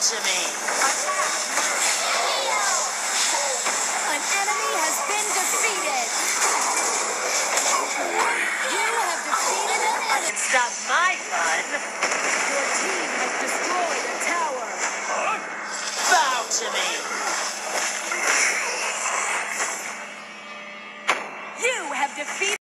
to me. An enemy has been defeated. You have defeated an enemy. Stop my fun. Your team has destroyed a tower. Bow to me. You have defeated